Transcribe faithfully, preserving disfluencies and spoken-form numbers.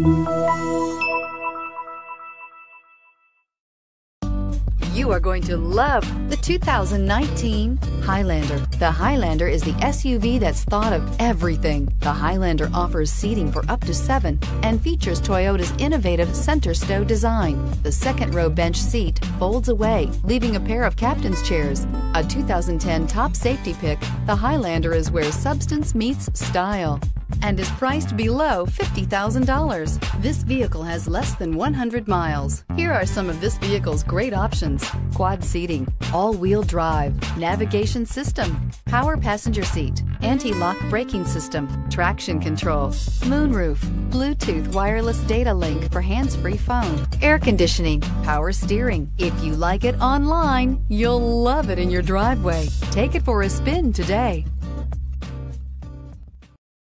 You are going to love the two thousand nineteen Highlander. The Highlander is the S U V that's thought of everything. The Highlander offers seating for up to seven and features Toyota's innovative center stow design. The second row bench seat folds away, leaving a pair of captain's chairs. A two thousand ten top safety pick, the Highlander is where substance meets style and is priced below fifty thousand dollars. This vehicle has less than one hundred miles. Here are some of this vehicle's great options: quad seating, all-wheel drive, navigation system, power passenger seat, anti-lock braking system, traction control, moonroof, Bluetooth wireless data link for hands-free phone, air conditioning, power steering. If you like it online, you'll love it in your driveway. Take it for a spin today.